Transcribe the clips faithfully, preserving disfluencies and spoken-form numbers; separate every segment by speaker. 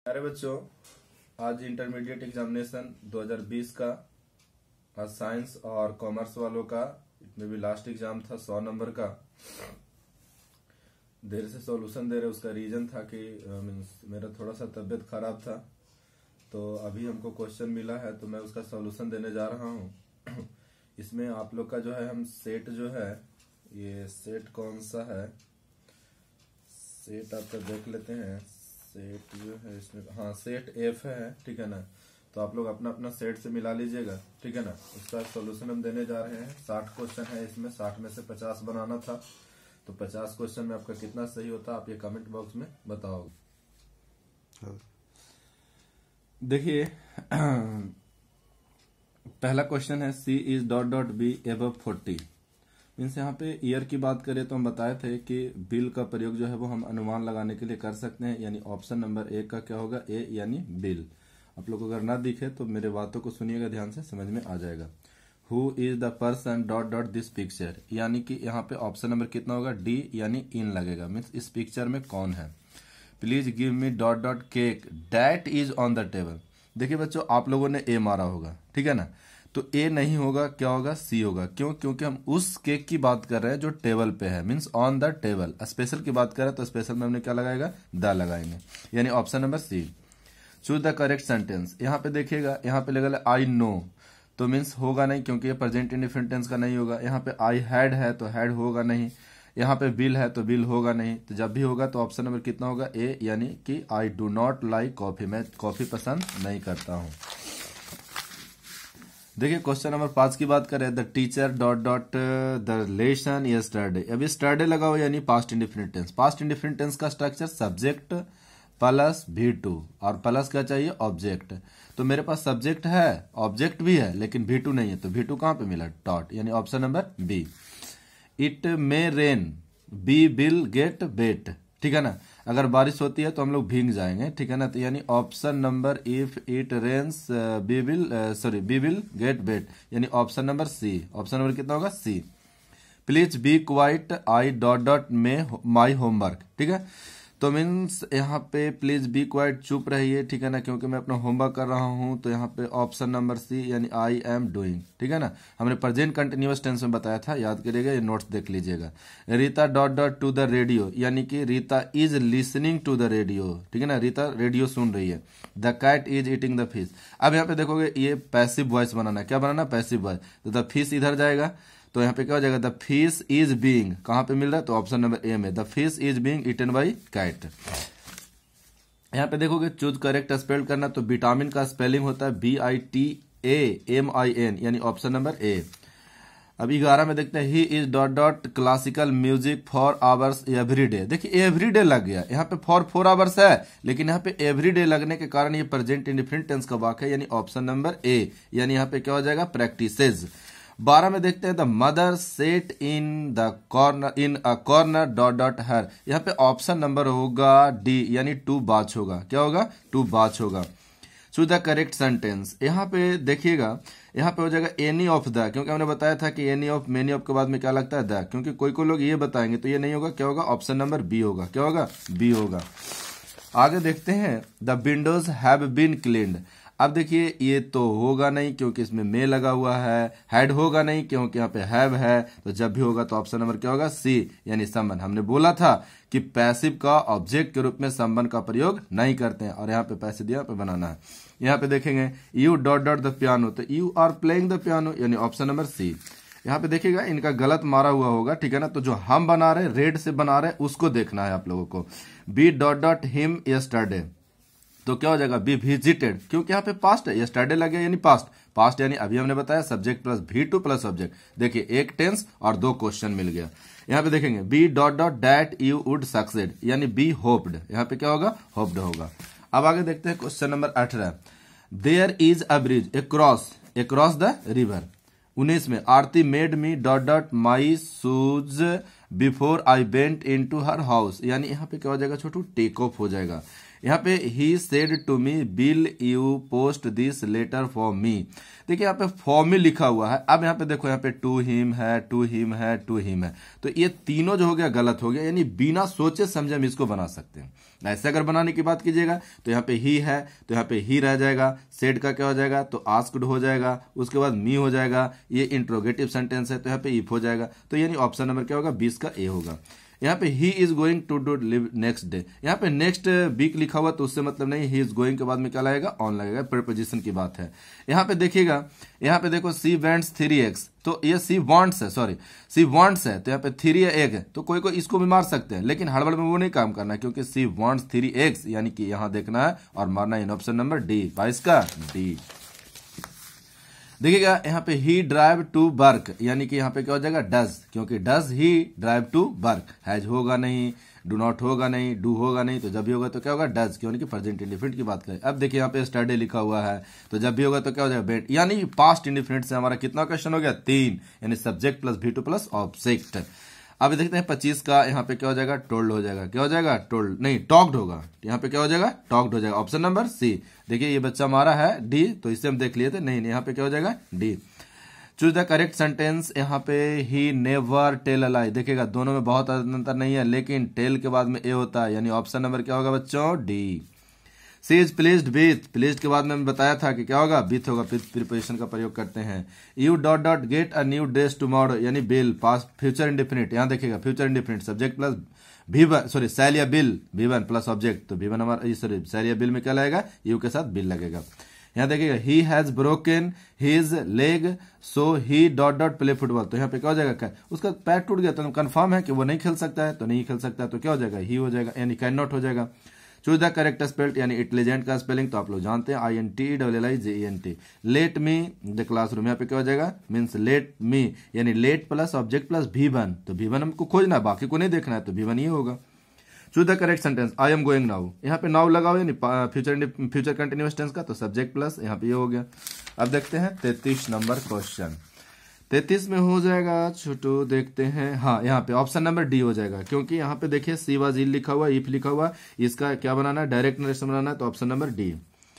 Speaker 1: प्यारे बच्चों, आज इंटरमीडिएट एग्जामिनेशन दो हज़ार बीस का आज साइंस और कॉमर्स वालों का इसमें भी लास्ट एग्जाम था सौ नंबर का। देर से सॉल्यूशन दे रहे, उसका रीजन था कि मीन्स मेरा थोड़ा सा तबीयत खराब था, तो अभी हमको क्वेश्चन मिला है तो मैं उसका सॉल्यूशन देने जा रहा हूँ। इसमें आप लोग का जो है हम सेट जो है, ये सेट कौन सा है, सेट आपका देख लेते हैं। सेट जो है इसमें, हाँ सेट एफ है, ठीक है ना। तो आप लोग अपना अपना सेट से मिला लीजिएगा, ठीक है ना। उसका सॉल्यूशन हम देने जा रहे हैं। साठ क्वेश्चन है इसमें, साठ में से पचास बनाना था, तो पचास क्वेश्चन में आपका कितना सही होता आप ये कमेंट बॉक्स में बताओगे। देखिए पहला क्वेश्चन है she is dot dot be above forty. Means यहाँ पे ईयर की बात करें तो हम बताए थे कि बिल का प्रयोग जो है वो हम अनुमान लगाने के लिए कर सकते हैं, यानी ऑप्शन नंबर एक का क्या होगा, ए यानी बिल। आप लोग को अगर ना दिखे तो मेरे बातों को सुनिएगा ध्यान से, समझ में आ जाएगा। Who is the person dot dot this picture, यानी कि यहाँ पे ऑप्शन नंबर कितना होगा, डी यानी इन लगेगा। मीन्स इस पिक्चर में कौन है। Please give me dot dot cake that is on the table. देखिए बच्चों, आप लोगों ने ए मारा होगा, ठीक है ना, तो ए नहीं होगा, क्या होगा, सी होगा। क्यों? क्योंकि हम उस केक की बात कर रहे हैं जो टेबल पे है, means on the table. Special की बात कर रहे हैं तो स्पेशल में हमने क्या लगाएगा, द लगाएंगे, यानी option number C. Choose the correct sentence. यहाँ पे देखिएगा, यहाँ पे लगा आई नो, तो मीन्स होगा नहीं क्योंकि ये प्रेजेंट इंडिफिनिट टेंस का नहीं होगा। यहाँ पे आई हैड है तो हैड होगा नहीं। यहाँ पे बिल है तो बिल होगा नहीं। तो जब भी होगा तो ऑप्शन नंबर कितना होगा, ए, यानी कि I do not like coffee, मैं कॉफी पसंद नहीं करता हूं। देखिए क्वेश्चन नंबर पांच की बात करें, the teacher dot dot the lesson yesterday. अभी स्टरडे लगा हुआ यानी past indefinite tense. Past indefinite tense का structure subject plus V two और प्लस क्या चाहिए, ऑब्जेक्ट। तो मेरे पास सब्जेक्ट है, ऑब्जेक्ट भी है, लेकिन भी टू नहीं है, तो भी टू कहां पे मिला, डॉट, यानी option number B. It may rain we will get wet, ठीक है ना। अगर बारिश होती है तो हम लोग भीग जाएंगे, ठीक है ना। तो यानी option number if it rains we will sorry we will get wet, यानी option number C. Option number कितना होगा, C. Please be quiet I dot dot में माई होमवर्क, ठीक है। तो मीन्स यहाँ पे प्लीज बी क्वाइट, चुप रहिए, ठीक है ना, क्योंकि मैं अपना होमवर्क कर रहा हूं। तो यहाँ पे ऑप्शन नंबर सी, यानी आई एम डूइंग, ठीक है ना। हमने प्रेजेंट कंटिन्यूअस टेंस में बताया था, याद करिएगा, ये नोट्स देख लीजिएगा। Rita dot dot to the radio, यानी कि Rita is listening to the radio, ठीक है ना, रीता रेडियो सुन रही है। The cat is eating the fish. अब यहाँ पे देखोगे ये पैसिव वॉइस बनाना है, क्या बनाना, पैसिव वॉइस। तो द फिश इधर जाएगा, तो यहाँ पे क्या हो जाएगा, द फिश इज बीइंग, कहां पे मिल रहा है, तो ऑप्शन नंबर ए में, the fish is being eaten by cat. यहाँ पे देखोगे चूज करेक्ट स्पेल करना, तो विटामिन का स्पेलिंग होता है B I T A M I N, यानी ऑप्शन नंबर ए। अब ग्यारह में देखते हैं, he is dot dot classical music for hours every day. देखिए एवरी डे लग गया, यहाँ पे फॉर फोर आवर्स है, लेकिन यहाँ पे एवरी डे लगने के कारण ये प्रेजेंट इंडिफिनिट टेंस का वाक्य है, यानी ऑप्शन नंबर ए, यानी यहाँ पे क्या हो जाएगा, प्रैक्टिसेज। बारह में देखते हैं, the mother sat in the corner in a corner dot dot her. यहाँ पे ऑप्शन नंबर होगा डी, यानी टू बाच होगा, क्या होगा, टू बाच होगा। Choose the correct sentence. यहाँ पे देखिएगा, यहाँ पे हो जाएगा एनी ऑफ द, क्योंकि हमने बताया था कि एनी ऑफ मेनी ऑफ के बाद में क्या लगता है, द, क्योंकि कोई कोई लोग ये बताएंगे तो ये नहीं होगा, क्या होगा, ऑप्शन नंबर बी होगा, क्या होगा, बी होगा। आगे देखते हैं, the windows have been cleaned. अब देखिए ये तो होगा नहीं क्योंकि इसमें मे लगा हुआ है, हैड होगा नहीं क्योंकि यहाँ पे हैव है, तो जब भी होगा तो ऑप्शन नंबर क्या होगा, सी, यानी संबंध। हमने बोला था कि पैसिव का ऑब्जेक्ट के रूप में संबंध का प्रयोग नहीं करते हैं, और यहाँ पे पैसिव यहाँ पे बनाना है। यहाँ पे देखेंगे you dot dot the piano, तो you are playing the piano, यानी ऑप्शन नंबर सी। यहाँ पे देखिएगा इनका गलत मारा हुआ होगा, ठीक है ना, तो जो हम बना रहे रेड से बना रहे उसको देखना है आप लोगों को। We dot dot him yesterday, तो क्या हो जाएगा, बी विजिटेड, क्योंकि यहाँ पे पास्ट है, यस्टरडे लग गया यानी पास्ट। पास्ट यानी अभी हमने बताया subject plus V two plus object. देखिए एक टेंस और दो क्वेश्चन मिल गया। यहाँ पे देखेंगे we dot dot that you would succeed, यानी बी होप्ड, यहाँ पे क्या होगा, होप्ड होगा। अब आगे देखते हैं क्वेश्चन नंबर अठारह, there is a bridge across across the river. उन्नीस में, Aarti made me dot dot my shoes before I went in to her house, यानी यहाँ पे क्या हो जाएगा छोटू, टेक ऑफ हो जाएगा। यहाँ पे he said to me will you post this letter for me. देखिए यहाँ पे फॉर मी लिखा हुआ है। अब यहाँ पे देखो यहाँ पे टू हिम है, टू हिम है, टू हिम है, तो ये तीनों जो हो गया गलत हो गया, यानी बिना सोचे समझे हम इसको बना सकते हैं। ऐसे अगर बनाने की बात कीजिएगा तो यहाँ पे ही है तो यहाँ पे ही रह जाएगा, सेड का क्या हो जाएगा तो आस्क्ड हो जाएगा, उसके बाद मी हो जाएगा, ये इंट्रोगेटिव सेंटेंस है तो यहाँ पे इफ हो जाएगा। तो यानी ऑप्शन नंबर क्या होगा बीस का ए होगा। यहाँ पे he is going to do leave next day, यहाँ पे नेक्स्ट वीक लिखा हुआ तो उससे मतलब नहीं, ही इज गोइंग के बाद में क्या लगेगा ऑन लगेगा, प्रीपोजिशन की बात है। यहाँ पे देखिएगा, यहाँ पे देखो सी वेंट्स थ्री एक्स, तो ये सी वांट्स है, सॉरी सी वांट्स है तो यहाँ पे थ्री एग है, तो कोई कोई इसको भी मार सकते हैं, लेकिन हड़बड़ में वो नहीं काम करना है क्योंकि सी वांट्स थ्री एक्स यानी कि यहाँ देखना है और मारना इन ऑप्शन नंबर डी, बाईस का डी। देखिएगा यहाँ पे ही ड्राइव टू वर्क यानी कि यहाँ पे क्या हो जाएगा डज, क्योंकि does he drive to work, has होगा नहीं, डू नॉट होगा नहीं, डू होगा नहीं, तो जब भी होगा तो क्या होगा डज, क्योंकि प्रेजेंट इंडिफिनिट की बात करें। अब देखिए यहाँ पे स्टडी लिखा हुआ है तो जब भी होगा तो क्या हो जाएगा बेट, यानी पास्ट इंडिफिनिट से हमारा कितना क्वेश्चन हो गया तीन, यानी subject plus V two plus object. अब देखते हैं पच्चीस का, यहाँ पे क्या हो जाएगा टोल्ड हो जाएगा, क्या हो जाएगा टोल्ड नहीं टॉक्ड होगा, यहाँ पे क्या हो जाएगा टॉक्ड हो जाएगा, ऑप्शन नंबर सी। देखिए ये बच्चा हमारा है डी तो इससे हम देख लिए थे, नहीं नहीं यहाँ पे क्या हो जाएगा D. Choose the correct sentence, यहाँ पे ही नेवर टेल अ लाई, देखिएगा दोनों में बहुत अंतर नहीं है लेकिन टेल के बाद में ए होता है, यानी ऑप्शन नंबर क्या होगा बच्चों D. She is pleased with, pleased के बाद में बताया था कि क्या होगा विथ होगा, प्रीपोजिशन का प्रयोग करते हैं। You dot dot get a new dress tomorrow यानी बिल, पास्ट फ्यूचर इंडिफिनिट, यहाँ देखिएगा future indefinite subject plus V one, sorry shall या will, V one plus object, तो भी वन हमारा सॉरी सैल या बिल में क्या लगेगा यू के साथ बिल लगेगा। यहाँ देखिएगा he has broken his leg so he dot dot play football, तो यहाँ पे क्या हो जाएगा क्या? उसका पैर टूट गया तो कंफर्म है कि वो नहीं खेल सकता है, तो नहीं खेल सकता है तो क्या हो जाएगा ही हो जाएगा, यानी कैन नॉट हो जाएगा। चूज द करेक्ट स्पेल्ड यानी इंटेलिजेंट का स्पेलिंग तो आप लोग जानते हैं I N T double L I J E N T. Let me the classroom, यहाँ पे क्या हो जाएगा मीन्स लेट मी यानी let plus object plus V one, तो भी वन हमको खोजना है बाकी को नहीं देखना है तो भी वन ये होगा। Choose the correct sentence I am going now, यहाँ पे नाउ लगाओ यानी फ्यूचर फ्यूचर कंटिन्यूअस टेंस का, तो सब्जेक्ट प्लस यहाँ पे ये हो गया। अब देखते हैं तैतीस नंबर क्वेश्चन, तैतीस में हो जाएगा छोटू, देखते हैं हाँ यहाँ पे ऑप्शन नंबर डी हो जाएगा, क्योंकि यहाँ पे देखिए सी वाज इल लिखा हुआ, इफ लिखा हुआ, इसका क्या बनाना है डायरेक्ट नरेशन बनाना है, तो option number D.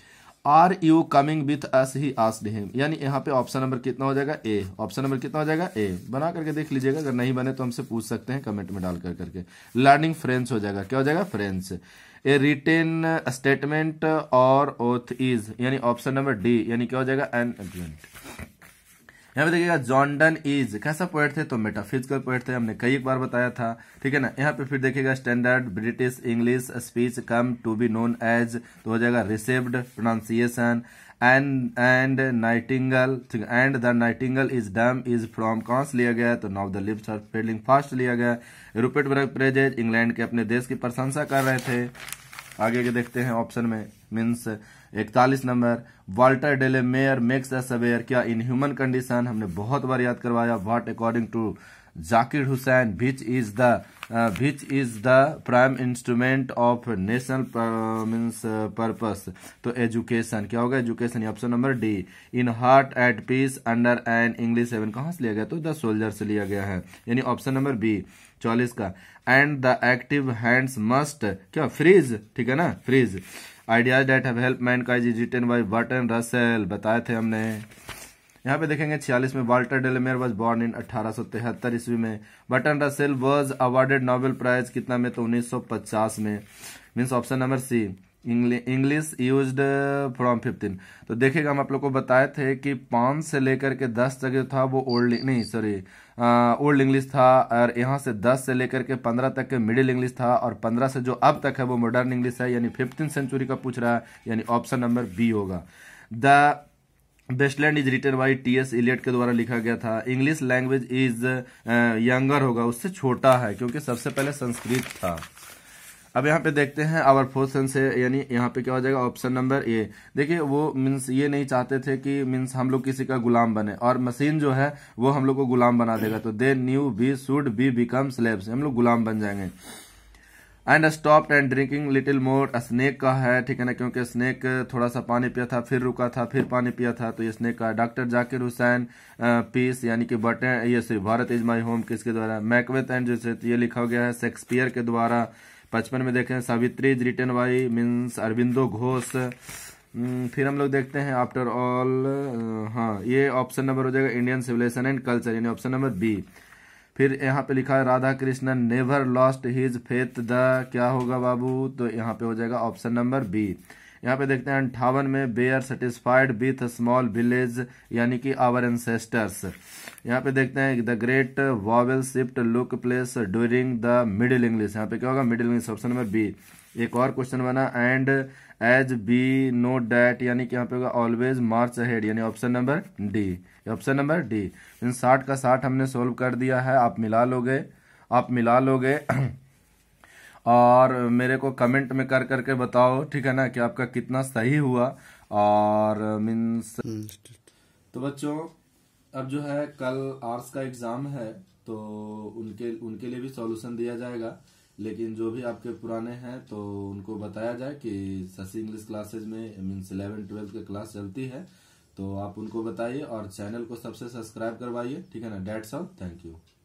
Speaker 1: Are you coming with us he asked him, यानी यहाँ पे ऑप्शन नंबर कितना हो जाएगा ए, ऑप्शन नंबर कितना हो जाएगा ए, बना करके देख लीजिएगा, अगर नहीं बने तो हमसे पूछ सकते हैं कमेंट में डाल कर करके। लर्निंग फ्रेंच हो जाएगा, क्या हो जाएगा फ्रेंच। ए रिटेन स्टेटमेंट और ओथ इज यानी ऑप्शन नंबर डी, यानी क्या हो जाएगा एन एग्रीमेंट। यहाँ पे देखिएगा जॉर्डन इज कैसा पोएट थे तो मेटाफिजिकल पोएट थे, हमने कई एक बार बताया था, ठीक है ना। यहाँ पे फिर देखिएगा standard British English speech come to be known as, तो हो जाएगा received pronunciation and and nightingale, ठीक है, and the nightingale is dumb is from कहाँ से लिया गया तो now the lips are feeling fast लिया गया। रूपर्ट प्रेजेज इंग्लैंड के अपने देश की प्रशंसा कर रहे थे। आगे के देखते हैं ऑप्शन में मीन्स इकतालीस number Walter de la Mare makes us aware, क्या इन ह्यूमन कंडीशन, हमने बहुत बार याद करवाया। What according to Zakir Hussain which is the which is the prime instrument of national means purpose, तो एजुकेशन, क्या होगा education, option number D. In heart at peace under an English heaven कहाँ से लिया गया तो द सोल्जर से लिया गया है, यानी ऑप्शन नंबर बी चौलीस का। And the active hands must क्या फ्रीज, ठीक है ना freeze. Ideas that have help mankind is written by Bertrand Russell, बताए थे हमने। यहाँ पे देखेंगे छियालीस में Walter de la Mare was born in अठारह सौ तिहत्तर ईस्वी में। Bertrand Russell was awarded Nobel Prize कितना में तो उन्नीस सौ पचास में, means option number C. English used from fifteen, तो देखिएगा हम आप लोग को बताए थे कि पाँच से लेकर के दस तक जो था वो ओल्ड नहीं सॉरी ओल्ड इंग्लिश था, और यहाँ से दस से लेकर के पंद्रह तक के मिडिल इंग्लिश था, और पंद्रह से जो अब तक है वो मॉडर्न इंग्लिश है, यानी फिफ्टीन सेंचुरी का पूछ रहा है, यानी ऑप्शन नंबर बी होगा। The Wasteland is written by T S Eliot के द्वारा लिखा गया था। इंग्लिश लैंग्वेज इज यंगर होगा, उससे छोटा है क्योंकि सबसे पहले संस्कृत था। अब यहाँ पे देखते हैं आवर फोर्थ सेंस है, यानी यहाँ पे क्या हो जाएगा ऑप्शन नंबर ए। देखिए वो मीन्स ये नहीं चाहते थे कि मीन्स हम लोग किसी का गुलाम बने, और मशीन जो है वो हम लोग को गुलाम बना देगा, तो they knew we should be become slaves, हम लोग गुलाम बन जाएंगे। And stopped and drinking little more, snake का है, ठीक है ना, क्योंकि स्नेक थोड़ा सा पानी पिया था फिर रुका था फिर पानी पिया था, तो ये स्नेक का। डॉक्टर जाकिर हुसैन पीस यानी कि बटन ये सिर्फ भारत इज माई होम किसके द्वारा। मैकबेथ एंड जैसे ये लिखा गया है शेक्सपियर के द्वारा। पचपन में देखें Savitri is written by means Aurobindo Ghosh. फिर हम लोग देखते हैं आफ्टर ऑल, हाँ ये ऑप्शन नंबर हो जाएगा इंडियन सिविलाइजेशन एंड कल्चर, यानी ऑप्शन नंबर बी। फिर यहाँ पे लिखा है Radhakrishnan never lost his faith the, क्या होगा बाबू, तो यहाँ पे हो जाएगा ऑप्शन नंबर बी। यहाँ पे देखते हैं अंठावन में were satisfied with small village, यानी कि आवर एंसेस्टर्स। यहाँ पे देखते हैं the great vowel shift took place during the middle English, यहाँ पे क्या होगा middle English, option number B. एक और क्वेश्चन बना and as we know that, यानी कि यहाँ पे होगा ऑलवेज मार्च अहेड, यानी option number D, option number D. In साठ का साठ हमने सोल्व कर दिया है, आप मिला लोगे, आप मिला लोगे और मेरे को कमेंट में कर करके बताओ, ठीक है ना, कि आपका कितना सही हुआ। और मीन्स तो बच्चों अब जो है कल आर्ट्स का एग्जाम है, तो उनके उनके लिए भी सॉल्यूशन दिया जाएगा, लेकिन जो भी आपके पुराने हैं तो उनको बताया जाए कि शशि इंग्लिश क्लासेज में मीन्स इलेवन ट्वेल्थ की क्लास चलती है, तो आप उनको बताइए और चैनल को सबसे सब्सक्राइब करवाइए, ठीक है ना। That's all, thank you.